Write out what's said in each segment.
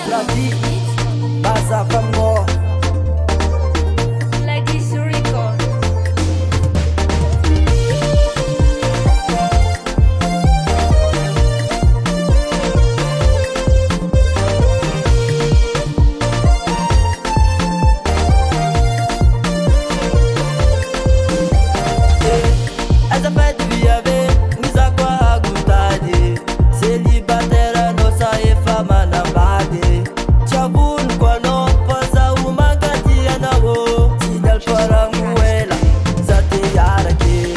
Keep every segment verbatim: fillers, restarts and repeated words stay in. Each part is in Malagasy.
Lagi Basa Vango Lagi Suriko. Essa fête via ver Nisa kwa agutade Celibatera nossa e fama na bade Chabun kwa no pasa umagati anawo Sidal para muela Zate yara ke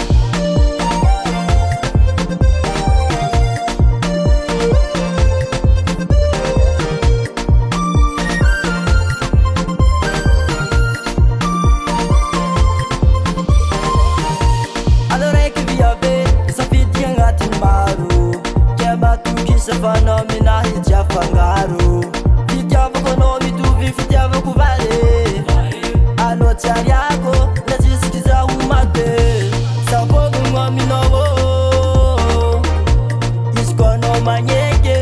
Fenomena hija fangaro Fitiava com nome tu vi fitiava com vale A noite ariago Na disse que já uma te Salvo um homem novo Escono manheke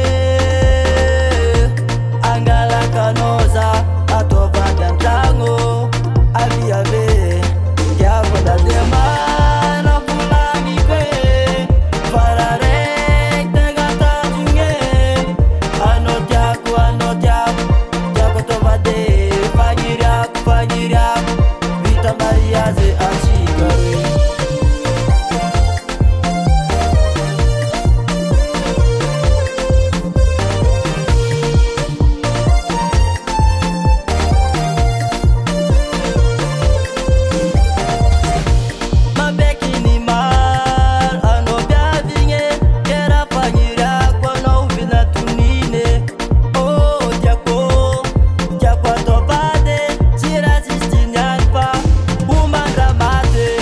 Angala canosa A tova dantango Avia ve Que a voda demana Pulani que Farare Vita Maria ze achigare Ma bekini mar ano bia vinge Kera fanyira kwa no vina tunine Oh diako Diako atobade Tira sistinyan pa Umanda mate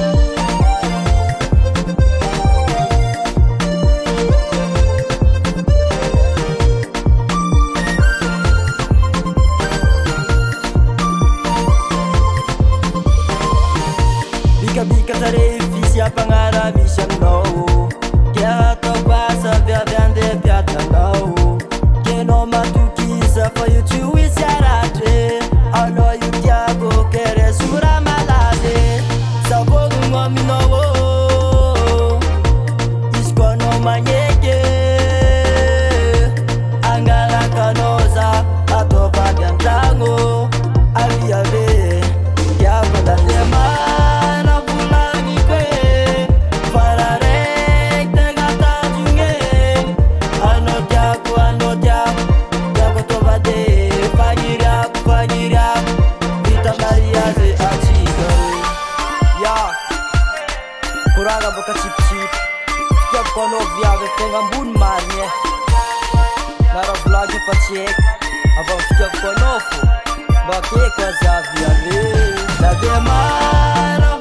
Bika-bika tare fisia pangarami siyang no Kaya to basa via viande piata no Keno matukisa fa yu chui siarate Ano yu tiago kere sura malade Savo ngomi no Iskono manyeke Angala canosa Ato pagantango Avia ve Kya koda lemana Bulani kwe Farare Tengata junge Ano tiago ano tiago Tiago tovade Fagiriak fagiriak Vita Maria ze achigare Ya Kuraga boka chip chip Tiap kono viave tengambun marnie Nara vlogge pa check Abang tiap kono fu Bake kwa za viave La demara